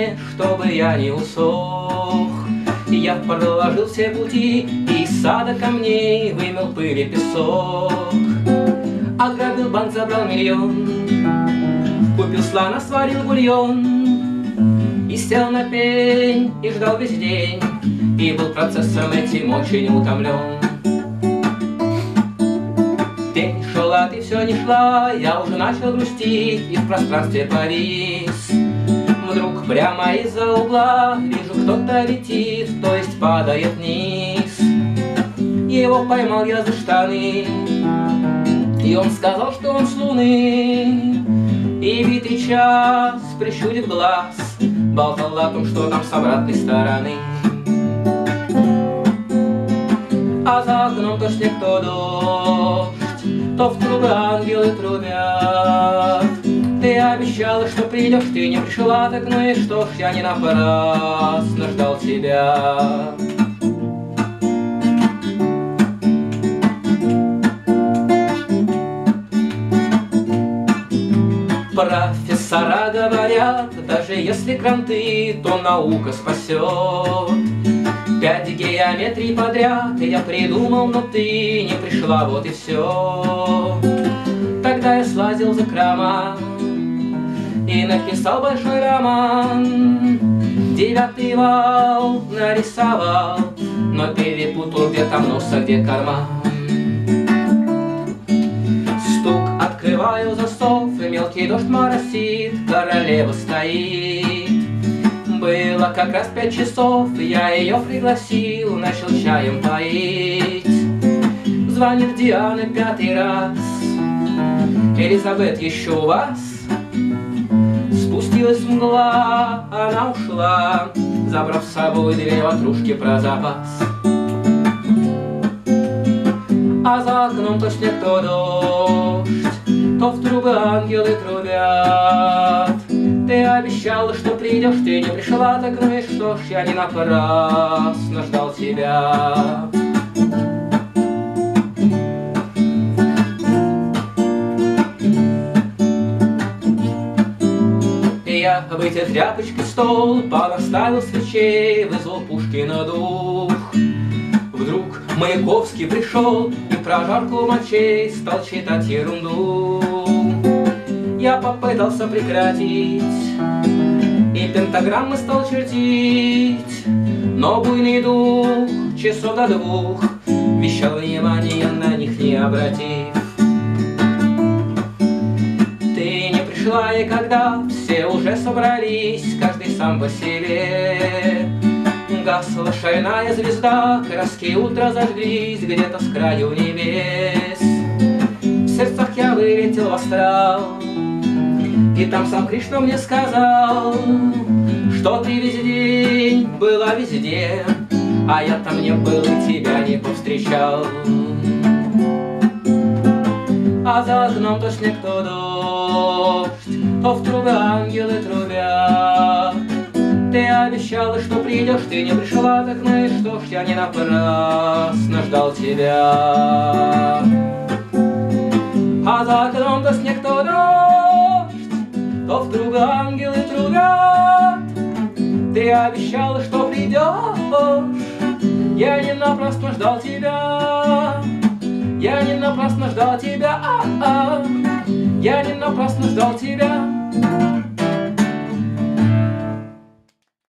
мне, чтобы я не усох. И я проложил все пути, и из сада камней вымел пыль и песок. Ограбил банк, забрал миллион, купил слона, сварил бульон. И сел на пень, и ждал весь день, и был процессом этим очень утомлен. День шел, а ты все не шла, я уже начал грустить и в пространстве повис. Вдруг прямо из-за угла вижу, кто-то летит, то есть падает вниз. Его поймал я за штаны, и он сказал, что он с луны. И битый час, прищурив глаз, болтал о том, что там с обратной стороны. А за окном то снег, то дождь, то в трубы ангелы трубят. Ты обещала, что придешь, ты не пришла, так ну и что ж, я не напрасно ждал тебя. Профессора говорят, даже если кранты, то наука спасет. 5 геометрий подряд я придумал, но ты не пришла, вот и все. Тогда я слазил за крама и написал большой роман. 9-й вал нарисовал, но перепутал, где там нос, а где карман. Стук, открываю засов, и мелкий дождь моросит, королева стоит. Было как раз 5 часов, я ее пригласил, начал чаем поить. Звонит Диана 5-й раз: Элизабет, еще у вас? Спустилась мгла, она ушла, забрав с собой 2 ватрушки про запас. А за окном то снег, то дождь, то в трубы ангелы трубят. Ты обещала, что придешь, ты не пришла, так ну и что ж, я не напрасно ждал тебя. Я вытер тряпочкой стол, понаставил свечей, вызвал Пушкина дух. Вдруг Маяковский пришел и про жарку мочей стал читать ерунду. Я попытался прекратить и пентаграммы стал чертить, но буйный дух часов до 2 вещал внимание на них не обратив. Ты не пришла, и когда все уже собрались, каждый сам по себе, гасла шальная звезда, краски утра зажглись где-то с краю небес. В сердцах я вылетел в астрал, и там сам Кришна мне сказал, что ты весь день была везде, а я там не был и тебя не повстречал. А за окном то снег, то дождь, то в трубы ангелы трубят. Ты обещала, что придешь, ты не пришла, так ну и что ж, я не напрасно ждал тебя. А за окном то снег, то дождь, то в трубы ангелы трубят. Ты обещала, что придешь, я не напрасно ждал тебя. Я не напрасно ждал тебя, я не напрасно ждал тебя.